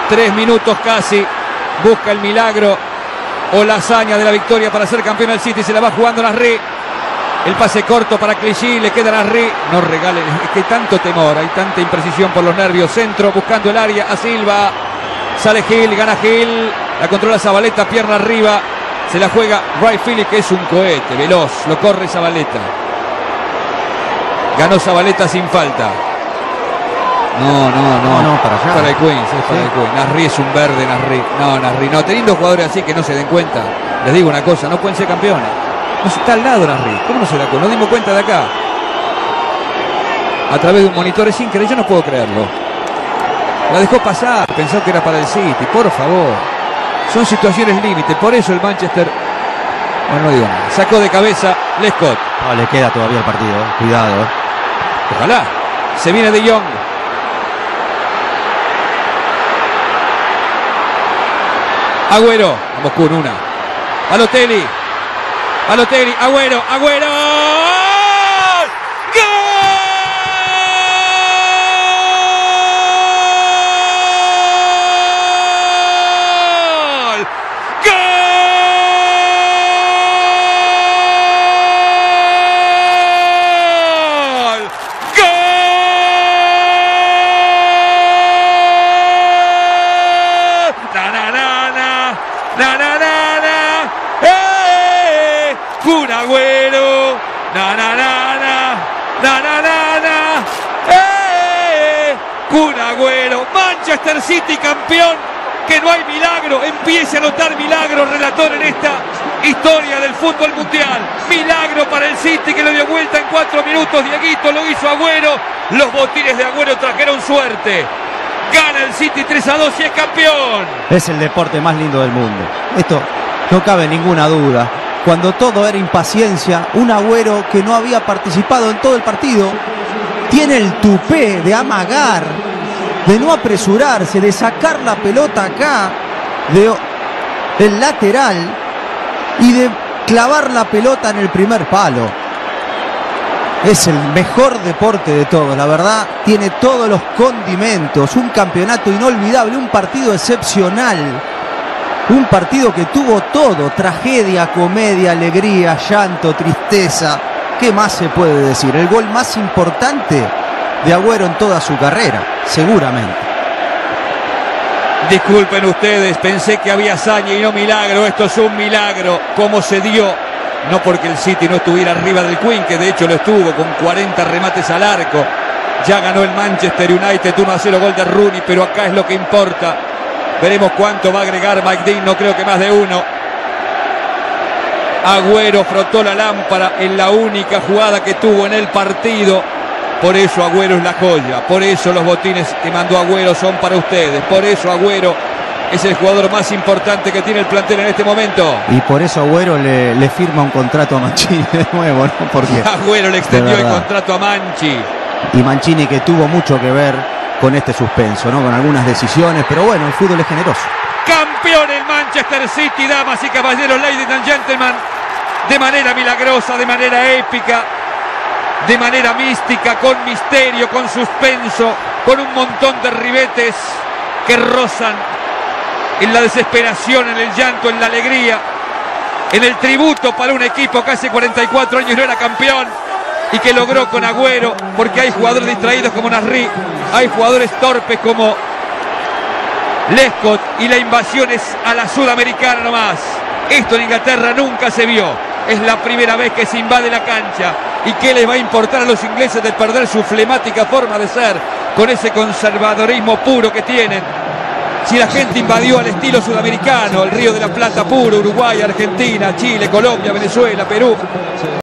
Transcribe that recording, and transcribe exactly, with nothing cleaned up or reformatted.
Tres minutos casi. Busca el milagro o la hazaña de la victoria para ser campeón del City. Se la va jugando Nasri. El pase corto para Clichy. Le queda Nasri. No regalen. Es que hay tanto temor. Hay tanta imprecisión por los nervios. Centro buscando el área. A Silva. Sale Gil. Gana Gil. La controla Zabaleta. Pierna arriba. Se la juega Wright Phillips, que es un cohete. Veloz. Lo corre Zabaleta. Ganó Zabaleta sin falta. No, no, no. No, no, para allá. Para el Queens, es para Sí. el Queens. Nasri es un verde, Nasri. No, Nasri, no. Teniendo jugadores así que no se den cuenta. Les digo una cosa, no pueden ser campeones. No está al lado Nasri. ¿Cómo no se da cuenta? Nos dimos cuenta de acá. A través de un monitor, es increíble. Yo no puedo creerlo. La dejó pasar. Pensó que era para el City. Por favor. Son situaciones límite. Por eso el Manchester... Bueno, no digo nada. Sacó de cabeza Lescott. No, le queda todavía el partido. eh. Cuidado. eh. Ojalá. Se viene De Jong. Agüero. Vamos con una. Balotelli. Balotelli. Agüero. Agüero. ¡Gol! ¡Gol! ¡Gol! ¡Na, na, na, na! ¡Na, na, na, na! ¡Eh! ¡Kun Agüero! ¡Na, na, na, na! ¡Na, na, na, na! ¡Eh! ¡Kun Agüero! Manchester City campeón. Que no hay milagro. Empiece a notar milagro, relator, en esta historia del fútbol mundial. Milagro para el City, que lo dio vuelta en cuatro minutos. Dieguito lo hizo Agüero. Los botines de Agüero trajeron suerte. Gana el City tres a dos y es campeón. Es el deporte más lindo del mundo. Esto no cabe ninguna duda. Cuando todo era impaciencia, un Agüero que no había participado en todo el partido tiene el tupé de amagar, de no apresurarse, de sacar la pelota acá de el lateral y de clavar la pelota en el primer palo. Es el mejor deporte de todos, la verdad. Tiene todos los condimentos. Un campeonato inolvidable, un partido excepcional. Un partido que tuvo todo: tragedia, comedia, alegría, llanto, tristeza. ¿Qué más se puede decir? El gol más importante de Agüero en toda su carrera, seguramente. Disculpen ustedes, pensé que había hazaña y no milagro. Esto es un milagro. ¿Cómo se dio? No porque el City no estuviera arriba del Queen, que de hecho lo estuvo con cuarenta remates al arco. Ya ganó el Manchester United uno a cero, gol de Rooney, pero acá es lo que importa. Veremos cuánto va a agregar Mike Dean, no creo que más de uno. Agüero frotó la lámpara en la única jugada que tuvo en el partido. Por eso Agüero es la joya. Por eso los botines que mandó Agüero son para ustedes. Por eso Agüero es el jugador más importante que tiene el plantel en este momento. Y por eso Agüero le, le firma un contrato a Mancini de nuevo, ¿no? Porque Agüero le extendió de el verdad. contrato a Manchi. Y Mancini, que tuvo mucho que ver con este suspenso, ¿no? Con algunas decisiones, pero bueno, el fútbol es generoso. Campeón el Manchester City, damas y caballeros, ladies and gentlemen. De manera milagrosa, de manera épica, de manera mística, con misterio, con suspenso, con un montón de ribetes que rozan en la desesperación, en el llanto, en la alegría, en el tributo para un equipo que hace cuarenta y cuatro años no era campeón y que logró con Agüero, porque hay jugadores distraídos como Nasri, hay jugadores torpes como Lescott, y la invasión es a la sudamericana nomás. Esto en Inglaterra nunca se vio. Es la primera vez que se invade la cancha. ¿Y qué les va a importar a los ingleses de perder su flemática forma de ser con ese conservadorismo puro que tienen? Si la gente invadió al estilo sudamericano, el Río de la Plata puro, Uruguay, Argentina, Chile, Colombia, Venezuela, Perú.